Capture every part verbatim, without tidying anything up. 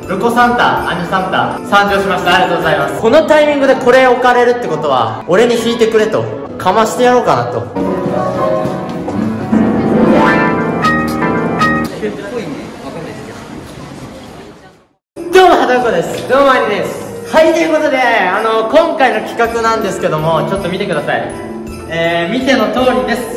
ルコサンタ、アニサンタ参上しました。ありがとうございます。このタイミングでこれ置かれるってことは俺に弾いてくれとかましてやろうかなと。どうもはたこです。 どうもありです。 はい、ということであの今回の企画なんですけども、ちょっと見てください。えー、見ての通りです。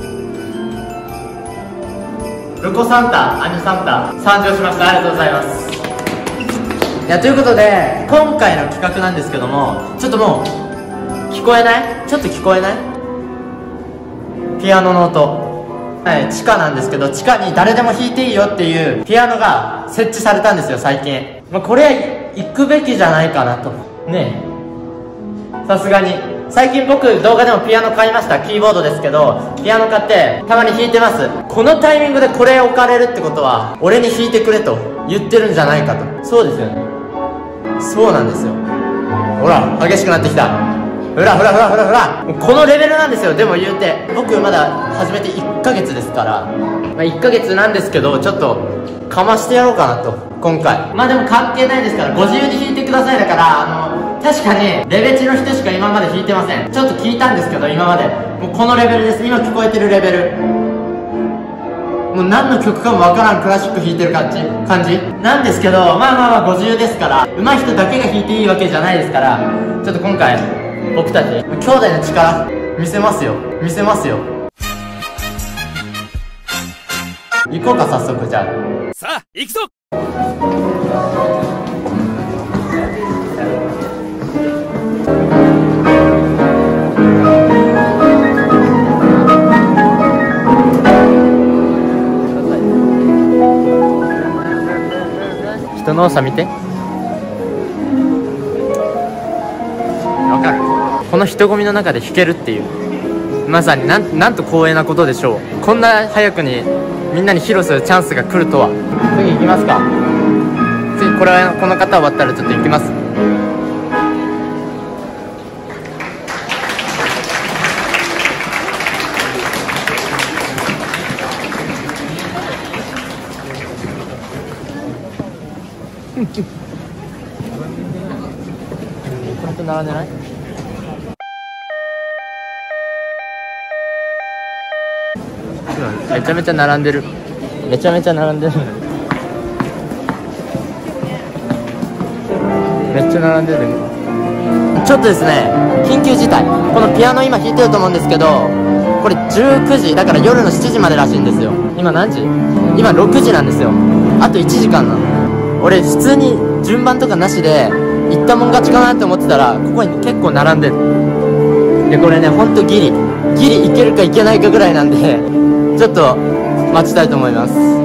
ルコサンタ、アニサンタ参上しました。ありがとうございます。いや、ということで今回の企画なんですけども、ちょっともう聞こえない？ちょっと聞こえない？ピアノの音。はい、地下なんですけど、地下に誰でも弾いていいよっていうピアノが設置されたんですよ、最近。まあ、これ行くべきじゃないかなとねえ、さすがに最近僕動画でもピアノ買いました。キーボードですけどピアノ買ってたまに弾いてます。このタイミングでこれ置かれるってことは俺に弾いてくれと言ってるんじゃないかと。そうですよね、そうなんですよ。ほら激しくなってきた。ほらほらほらほらほら、このレベルなんですよ。でも言うて僕まだ始めていっかげつですから、まあ、いっかげつなんですけど、ちょっとかましてやろうかなと今回。まあでも関係ないですから、ご自由に弾いてください。だからあの確かにレベチの人しか今まで弾いてません。ちょっと聞いたんですけど、今までもうこのレベルです。今聞こえてるレベル、もう何の曲かもわからんクラシック弾いてる感じ感じなんですけど、まあまあまあご自由ですから、上手い人だけが弾いていいわけじゃないですから、ちょっと今回僕たち兄弟の力見せますよ見せますよ。行こうか、早速。じゃあさあ行くぞ。 人の多さ見て。わかる？この人混みの中で弾けるっていう、まさになんなんと光栄なことでしょう。こんな早くにみんなに披露するチャンスが来るとは。次行きますか。次これはこの方終わったらちょっと行きます。これと並んでない？めちゃめちゃ並んでる。めちゃめちゃ並んでる。めっちゃ並んでる。ちょっとですね、緊急事態。このピアノ今弾いてると思うんですけど、これじゅうくじだから夜のしちじまでらしいんですよ。今何時？今ろくじなんですよ。あといちじかんなの。俺普通に順番とかなしで行ったもん勝ちかなって思ってたら、ここに結構並んでる。でこれね、ほんとギリギリいけるかいけないかぐらいなんで、ちょっと待ちたいと思います。